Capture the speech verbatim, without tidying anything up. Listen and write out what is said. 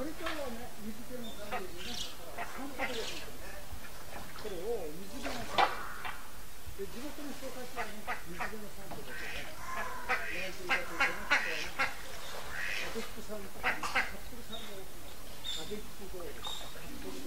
これからはね、水気の管理にね、散歩でやってるんです。これを水気の散歩で、地元の人たちはね、水気の散歩だとね、なんていうかというとね、アデックさんとかね、カップルさんのアデック道路、カップル